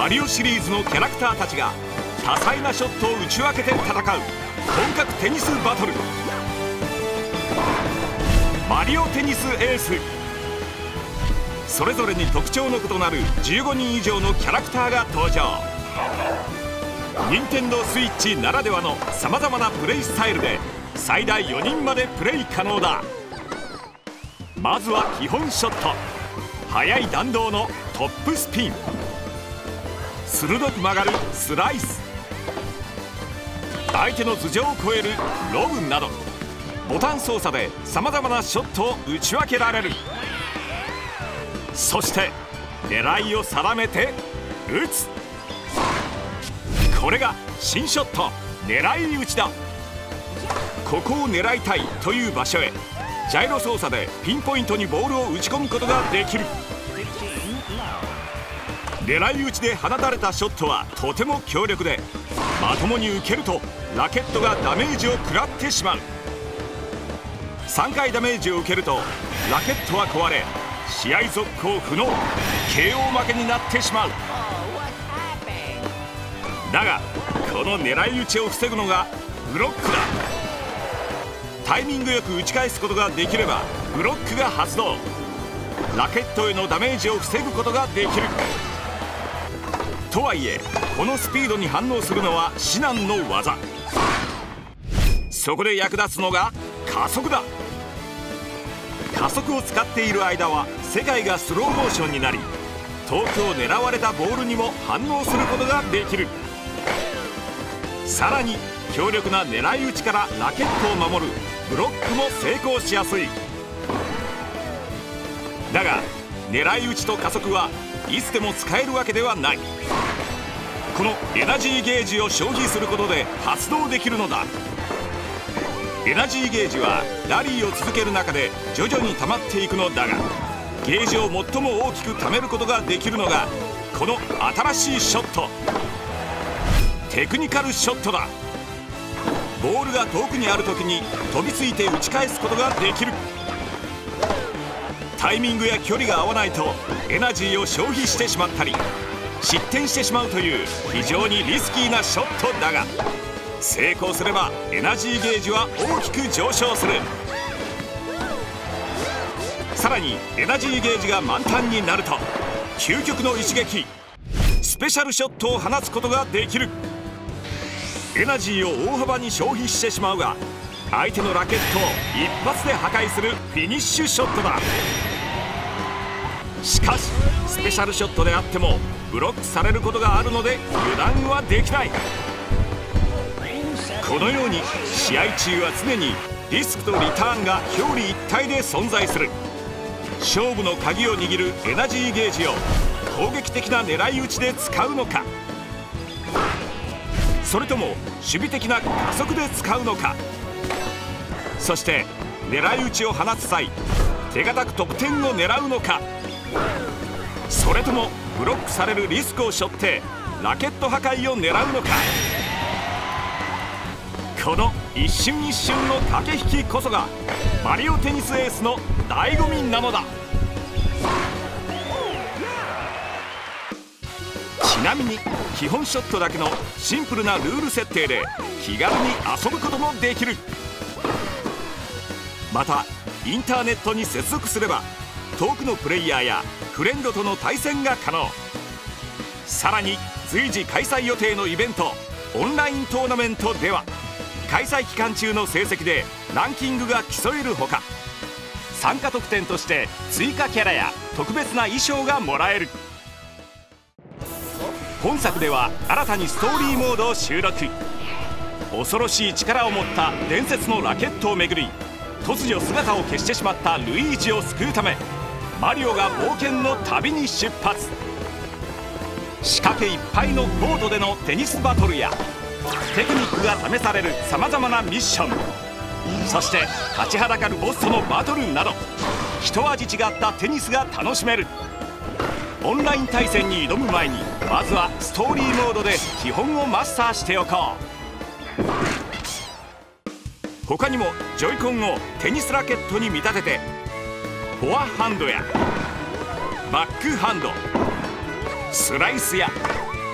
リオシリーズのキャラクターたちが多彩なショットを打ち分けて戦う本格テニスバトル、マリオテニスエース。それぞれに特徴の異なる15人以上のキャラクターが登場。任天堂スイッチならではのさまざまなプレイスタイルで最大4人までプレイ可能だ。まずは基本ショット、速い弾道のトップスピン、鋭く曲がるスライス、相手の頭上を越えるロブなどボタン操作でさまざまなショットを打ち分けられる。そして狙いを定めて打つ。これが新ショット、狙い撃ちだ。ここを狙いたいという場所へジャイロ操作でピンポイントにボールを打ち込むことができる。狙い撃ちで放たれたショットはとても強力で、まともに受けるとラケットがダメージを食らってしまう。3回ダメージを受けるとラケットは壊れ、試合続行不能、KO 負けになってしまう。だがこの狙い撃ちを防ぐのがブロックだ。タイミングよく打ち返すことができればブロックが発動、ラケットへのダメージを防ぐことができる。とはいえこのスピードに反応するのは至難の業。そこで役立つのが加速だ。加速を使っている間は世界がスローモーションになり、遠くを狙われたボールにも反応することができる。さらに強力な狙い撃ちからラケットを守るブロックも成功しやすい。だが狙い撃ちと加速はいつでも使えるわけではない。このエナジーゲージを消費することで発動できるのだ。エナジーゲージはラリーを続ける中で徐々に溜まっていくのだが、ゲージを最も大きく貯めることができるのがこの新しいショット、テクニカルショットだ。ボールが遠くにある時に飛びついて打ち返すことができる。タイミングや距離が合わないとエナジーを消費してしまったり失点してしまうという非常にリスキーなショットだが、成功すればエナジーゲージは大きく上昇する。さらにエナジーゲージが満タンになると究極の一撃、スペシャルショットを放つことができる。エナジーを大幅に消費してしまうが、相手のラケットを一発で破壊するフィニッシュショットだ。しかしスペシャルショットであってもブロックされることがあるので油断はできない。このように試合中は常にリスクとリターンが表裏一体で存在する。勝負の鍵を握るエナジーゲージを攻撃的な狙い撃ちで使うのか、それとも守備的な加速で使うのか。そして狙い撃ちを放つ際手堅く得点を狙うのか、それともブロックされるリスクを背負ってラケット破壊を狙うのか。この一瞬一瞬の駆け引きこそがマリオテニスエースの醍醐味なのだ。ちなみに基本ショットだけのシンプルなルール設定で気軽に遊ぶこともできる。またインターネットに接続すれば遠くのプレイヤーやフレンドとの対戦が可能。さらに随時開催予定のイベントオンライントーナメントでは開催期間中の成績でランキングが競えるほか、参加特典として追加キャラや特別な衣装がもらえる。本作では新たにストーリーモードを収録。恐ろしい力を持った伝説のラケットをめぐり、突如姿を消してしまったルイージを救うためマリオが冒険の旅に出発。仕掛けいっぱいのボートでのテニスバトルやテクニックが試されるさまざまなミッション、そして立ちはだかるボスとのバトルなど一味違ったテニスが楽しめる。オンライン対戦に挑む前にまずはストーリーモードで基本をマスターしておこう。他にもジョイコンをテニスラケットに見立ててフォアハンドやバックハンド、スライスや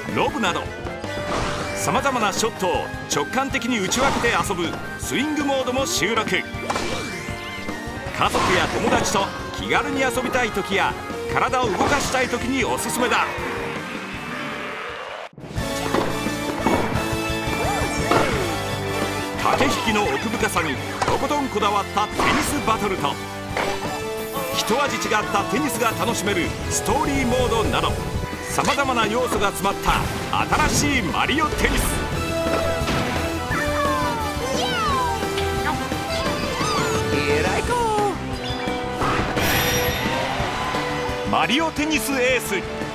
ロブなどさまざまなショットを直感的に打ち分けて遊ぶスイングモードも収録。家族や友達と気軽に遊びたい時や体を動かしたい時におすすめだ。駆け引きの奥深さにとことんこだわったテニスバトルと一味違ったテニスが楽しめるストーリーモードなどさまざまな要素が詰まった新しいマリオテニス。マリオテニスエース。